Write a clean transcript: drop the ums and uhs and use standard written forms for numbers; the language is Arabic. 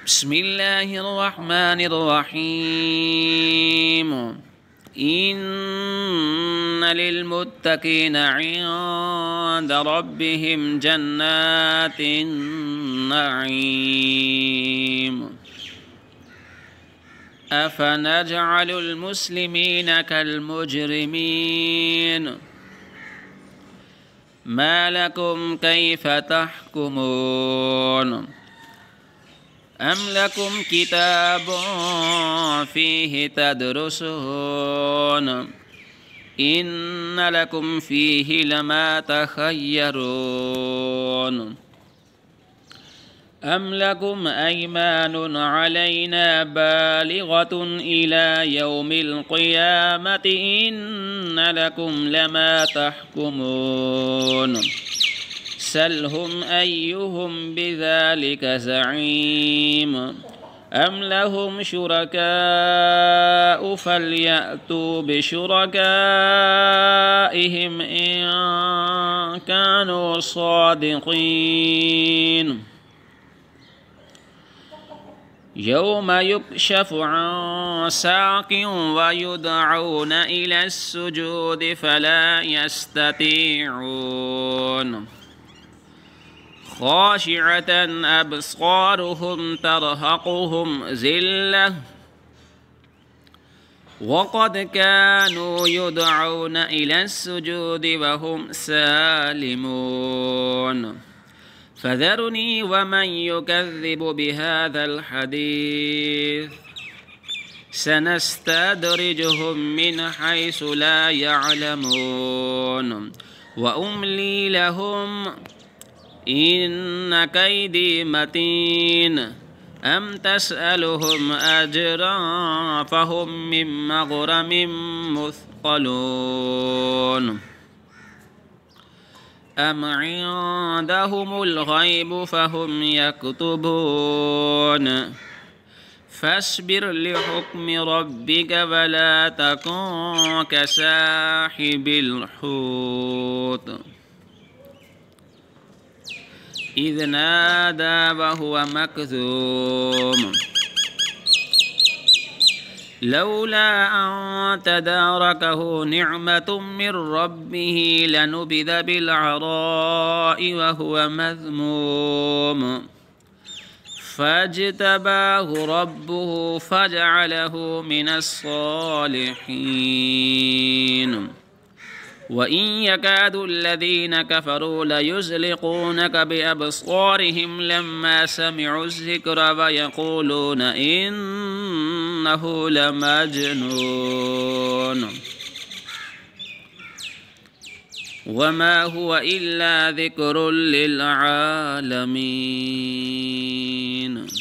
بسم الله الرحمن الرحيم. إن للمتقين عند ربهم جنات النعيم. أفنجعل المسلمين كالمجرمين؟ ما لكم كيف تحكمون؟ أم لكم كتاب فيه تدرسون؟ إن لكم فيه لما تخيرون. أم لكم أيمان علينا بالغة إلى يوم القيامة إن لكم لما تحكمون. سلهم أيهم بذلك زعيم. أم لهم شركاء فليأتوا بشركائهم إن كانوا صادقين. يوم يكشف عن ساق ويدعون إلى السجود فلا يستطيعون. خاشعة أبصارهم ترهقهم ذلة وقد كانوا يدعون إلى السجود وهم سالمون. فذرني ومن يكذب بهذا الحديث سنستدرجهم من حيث لا يعلمون وأملي لهم إن كيدي متين. أم تسألهم أجرا فهم من مغرم مثقلون. أم عندهم الغيب فهم يكتبون. فاصبر لحكم ربك ولا تكن كصاحب الحوت إذ نادى وهو مكذوم لولا أن تداركه نعمة من ربه لنبذ بالعراء وهو مذموم فاجتباه ربه فجعله من الصالحين. وإن يكاد الذين كفروا ليزلقونك بأبصارهم لما سمعوا الذكر ويقولون إنه لمجنون وما هو إلا ذكر للعالمين.